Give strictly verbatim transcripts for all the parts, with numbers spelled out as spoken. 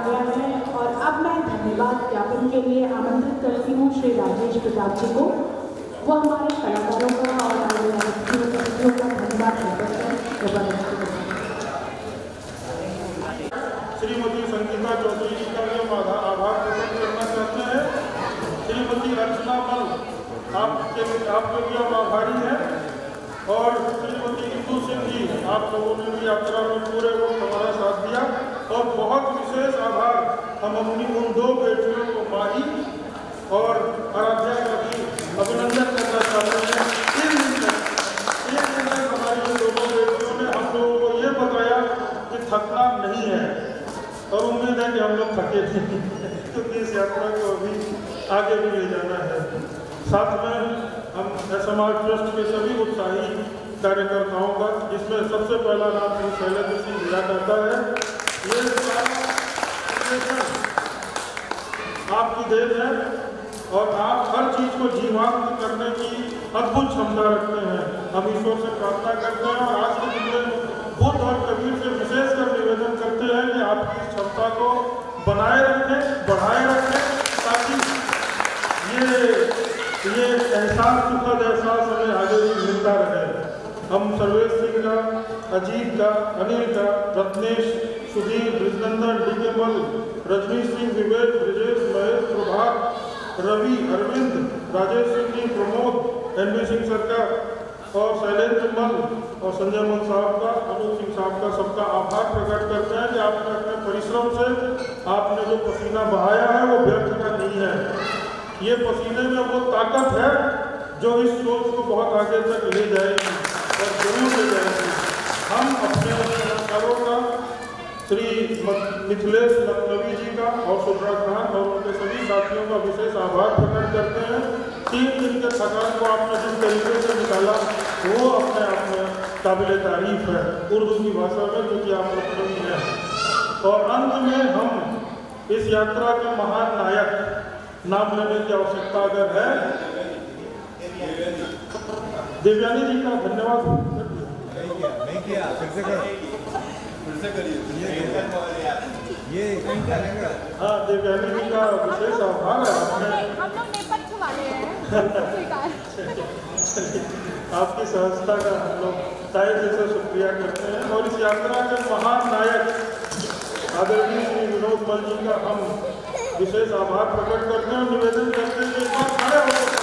गया है और अब मैं धन्यवाद ज्ञापन के लिए आमंत्रित करती हूँ श्री राजेश प्रताप जी को। वो हमारे कलाकारों का और हमारे अतिथियों का धन्यवाद ज्ञापन करें। श्रीमती संगीता चौधरी जी का भी हम आभार प्रकट करना चाहते हैं। श्रीमती अर्चना मल आपके आपके भी हम आभारी हैं और श्रीमती इंदू सिंह जी, आप लोगों ने भी यात्रा में पूरे वक्त हमारा साथ दिया और बहुत विशेष आभार हम अपनी उन दो बेटियों को माही और आराध्या का भी अभिनंदन करना चाहते हैं। तीन दिन तक एक दिन तक हमारी उन दोनों बेटियों ने हम लोगों को ये बताया कि थकना नहीं है और उम्मीद है कि हम लोग थके थे क्योंकि इस यात्रा को अभी आगे भी ले जाना है। साथ में हम समाज ट्रस्ट के सभी उत्साही कार्यकर्ताओं का, जिसमें सबसे पहला नाम श्री शैलेंद्र सिंह लिया करता है। ये आपकी देन है और आप हर चीज को जीवांत करने की अद्भुत क्षमता रखते हैं। हम ईश्वर से प्रार्थना करते हैं और आज के दिन में बुद्ध और कबीर से विशेषकर निवेदन करते हैं कि आपकी इस क्षमता को बनाए रखें, बढ़ाए रखें, ताकि ये ये एहसास, सुखद एहसास हमें आगे भी मिलता रहे। हम सर्वेश सिंह का, अजीत का, अनिल का, Ratnesh, Sudhir, Brijnandan, D K Mal, Rajnish Singh, Vivek, Brijesh, Mahesh, Prabhat, Ravi, Arvind, Rajesh Singh ji, Pramod, N B Singh सरकार और शैलेंद्र मल और संजय मल साहब का, अनूप सिंह साहब का, सबका आभार प्रकट करते हैं कि आपने अपने परिश्रम से आपने जो पसीना बहाया है वो व्यर्थ का नहीं है। ये पसीने में वो ताकत है जो इस सोच को बहुत आगे तक ले जाएगी और जरूर ले जाएगी। हम अपने कलाकारों का, श्री मिथिलेश लखनवी जी का और सुब्रा खान और उनके सभी साथियों का विशेष आभार प्रकट करते हैं। तीन दिन के थकान को आपने जिस तरीके से निकाला वो अपने आप में काबिल तारीफ है उर्दू की भाषा में, क्योंकि आप लखनवी हैं। और अंत में हम इस यात्रा के महान नायक नाम लेने की आवश्यकता अगर है, देवयानी जी का धन्यवाद। नहीं किया, फिर से करो, फिर से करिए ये हाँ, देवयानी जी का विशेष आभार है। हम लोग नेपथ्य वाले हैं। आपकी सहजता का हम लोग तहे दिल से शुक्रिया करते हैं और इस यात्रा के महान नायक आदरणीय श्री विनोद मल जी का हम विशेष आभार प्रकट करते हैं और निवेदन करते हैं कि एक बार खड़े होकर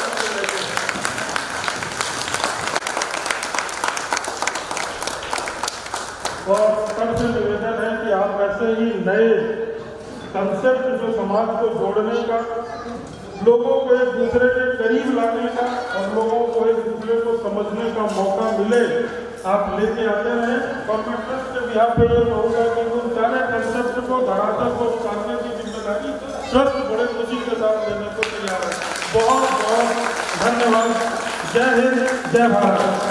और सबसे निवेदन है कि आप ऐसे ही नए कंसेप्ट जो समाज को जोड़ने का, लोगों को एक दूसरे के करीब लाने का और लोगों को एक दूसरे को समझने का मौका मिले, आप लेके आते रहें। और मैं ट्रस्ट के बिहार पे ये कहूँगा कि उन सारे कंसेप्ट को धरातल को उतारने की जिम्मेदारी ट्रस्ट बड़े खुशी के साथ लेने को तैयार है। बहुत बहुत धन्यवाद। जय हिंद, जय भारत।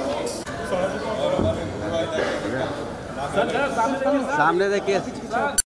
सामने देखिए।